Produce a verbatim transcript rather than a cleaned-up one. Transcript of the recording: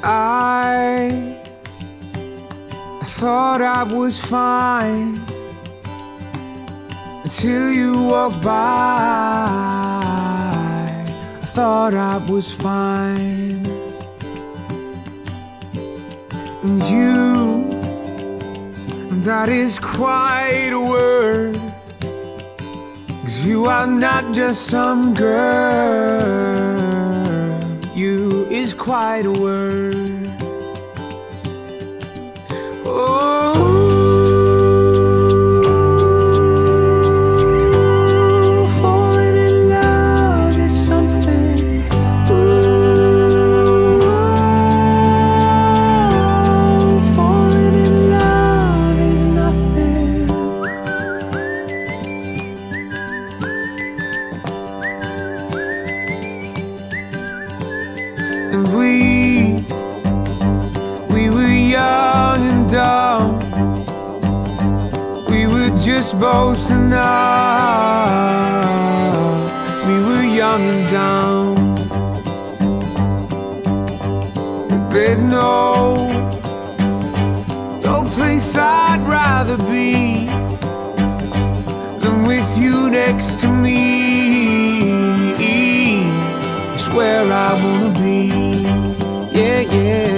I, I thought I was fine until you walked by. I thought I was fine. And you, that is quite a word, 'cause you are not just some girl. You is quite a word. Oh, falling in love is something. Ooh, falling in love is nothing. And we, we were young and dumb. We were just both enough. We were young and dumb. There's no, no place I'd rather be than with you next to me. It's where I wanna be. Yeah, yeah.